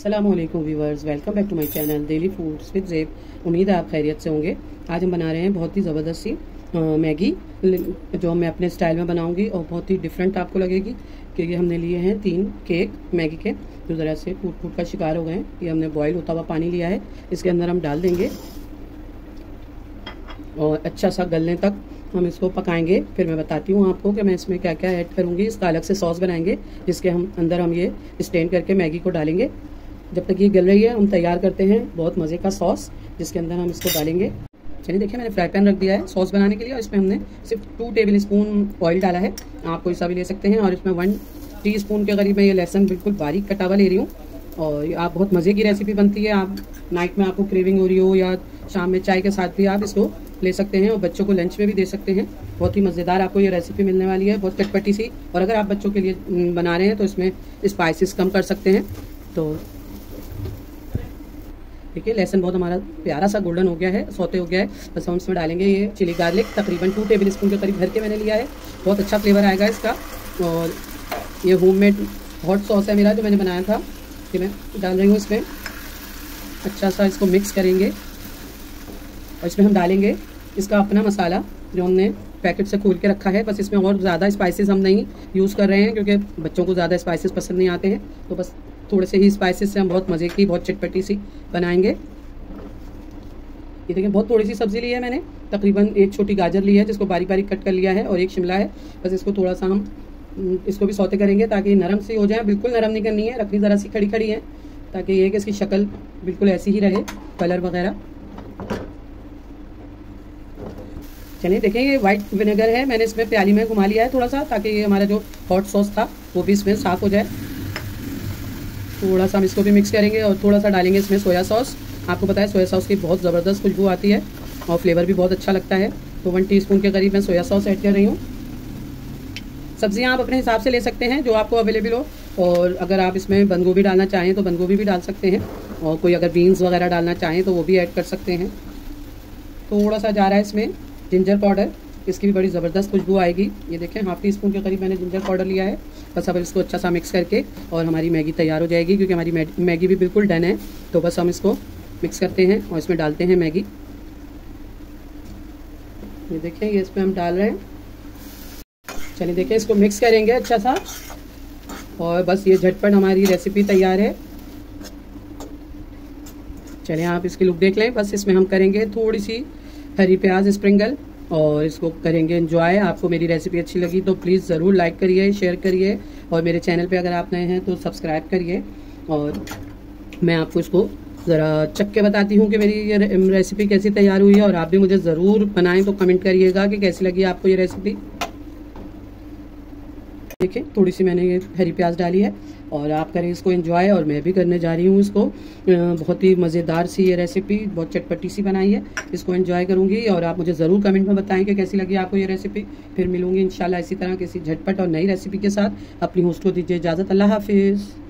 अस्सलामुअलैकुम viewers, welcome back to my channel daily foods with Zeb. उम्मीद है आप खैरियत से होंगे। आज हम बना रहे हैं बहुत ही ज़बरदस्त सी मैगी, जो मैं अपने स्टाइल में बनाऊंगी और बहुत ही डिफरेंट आपको लगेगी। क्योंकि हमने लिए हैं 3 केक मैगी के, जो ज़रा से फूट फूट का शिकार हो गए हैं। ये हमने बॉयल होता हुआ पानी लिया है, इसके अंदर हम डाल देंगे और अच्छा सा गलने तक हम इसको पकाएंगे। फिर मैं बताती हूँ आपको कि मैं इसमें क्या क्या ऐड करूँगी। इसका अलग से सॉस बनाएंगे, जिसके अंदर हम ये स्टेन करके मैगी को डालेंगे। जब तक ये गल रही है हम तैयार करते हैं बहुत मज़े का सॉस, जिसके अंदर हम इसको डालेंगे। चलिए देखिए, मैंने फ्राई पैन रख दिया है सॉस बनाने के लिए, और इसमें हमने सिर्फ 2 टेबल स्पून ऑयल डाला है। आप कोई सा भी ले सकते हैं। और इसमें 1 टीस्पून के करीब मैं ये लहसुन बिल्कुल बारीक कटा हुआ ले रही हूँ। और आप बहुत मज़े की रेसिपी बनती है। आप नाइट में आपको क्रेविंग हो रही हो या शाम में चाय के साथ भी आप इसको ले सकते हैं, और बच्चों को लंच में भी दे सकते हैं। बहुत ही मज़ेदार आपको ये रेसिपी मिलने वाली है, बहुत चटपटी सी। और अगर आप बच्चों के लिए बना रहे हैं तो इसमें स्पाइसेस कम कर सकते हैं। तो देखिए, लहसुन बहुत हमारा प्यारा सा गोल्डन हो गया है, सौते हो गया है। बस हम इसमें डालेंगे ये चिली गार्लिक, तकरीबन 2 टेबल स्पून के करीब भर के मैंने लिया है। बहुत अच्छा फ्लेवर आएगा इसका। और ये होममेड हॉट सॉस है मेरा, जो मैंने बनाया था, कि मैं डाल रही हूँ इसमें। अच्छा सा इसको मिक्स करेंगे और इसमें हम डालेंगे इसका अपना मसाला, जो हमने पैकेट से खोल के रखा है। बस इसमें और ज़्यादा स्पाइसेस हम नहीं यूज़ कर रहे हैं, क्योंकि बच्चों को ज़्यादा स्पाइसेस पसंद नहीं आते हैं। तो बस थोड़े से ही स्पाइसेस से हम बहुत मज़े की, बहुत चटपटी सी बनाएंगे। ये देखिए, बहुत थोड़ी सी सब्ज़ी ली है मैंने, तकरीबन 1 छोटी गाजर ली है, जिसको बारीक बारीक कट कर लिया है, और 1 शिमला है। बस इसको थोड़ा सा हम इसको भी सौते करेंगे ताकि नरम सी हो जाए। बिल्कुल नरम नहीं करनी है, रखनी ज़रा सी खड़ी खड़ी है, ताकि ये कि इसकी शक्ल बिल्कुल ऐसी ही रहे, कलर वगैरह। चलिए देखें, ये वाइट विनेगर है, मैंने इसमें प्याली में घुमा लिया है थोड़ा सा, ताकि ये हमारा जो हॉट सॉस था वो भी इसमें साफ़ हो जाए। थोड़ा सा हम इसको भी मिक्स करेंगे और थोड़ा सा डालेंगे इसमें सोया सॉस। आपको पता है सोया सॉस की बहुत ज़बरदस्त खुशबू आती है और फ्लेवर भी बहुत अच्छा लगता है। तो 1 टीस्पून के करीब मैं सोया सॉस ऐड कर रही हूँ। सब्जियाँ आप अपने हिसाब से ले सकते हैं, जो आपको अवेलेबल हो। और अगर आप इसमें बंद गोभी डालना चाहें तो बंद गोभी भी डाल सकते हैं, और कोई अगर बीन्स वगैरह डालना चाहें तो वो भी ऐड कर सकते हैं। थोड़ा सा जा रहा है इसमें जिंजर पाउडर, इसकी भी बड़ी ज़बरदस्त खुशबू आएगी। ये देखें, 1/2 टीस्पून के करीब मैंने जिंजर पाउडर लिया है। बस अब इसको अच्छा सा मिक्स करके और हमारी मैगी तैयार हो जाएगी, क्योंकि हमारी मैगी भी बिल्कुल डन है। तो बस हम इसको मिक्स करते हैं और इसमें डालते हैं मैगी। ये देखें, ये इसमें हम डाल रहे हैं। चलिए देखें, इसको मिक्स करेंगे अच्छा सा, और बस ये झटपट हमारी रेसिपी तैयार है। चलिए आप इसकी लुक देख लें। बस इसमें हम करेंगे थोड़ी सी हरी प्याज स्प्रिंगल, और इसको करेंगे एंजॉय। आपको मेरी रेसिपी अच्छी लगी तो प्लीज़ ज़रूर लाइक करिए, शेयर करिए, और मेरे चैनल पे अगर आप नए हैं तो सब्सक्राइब करिए। और मैं आपको इसको ज़रा चख के बताती हूँ कि मेरी ये रेसिपी कैसी तैयार हुई है। और आप भी मुझे ज़रूर बनाएं तो कमेंट करिएगा कि कैसी लगी आपको ये रेसिपी। देखिए, थोड़ी सी मैंने ये हरी प्याज डाली है, और आप करें इसको एंजॉय, और मैं भी करने जा रही हूँ इसको। बहुत ही मज़ेदार सी ये रेसिपी, बहुत चटपटी सी बनाई है। इसको एंजॉय करूँगी, और आप मुझे ज़रूर कमेंट में बताएं कि कैसी लगी आपको ये रेसिपी। फिर मिलूंगी इंशाल्लाह इसी तरह किसी झटपट और नई रेसिपी के साथ। अपनी होस्ट को दीजिए इजाज़त। अल्लाह हाफिज़।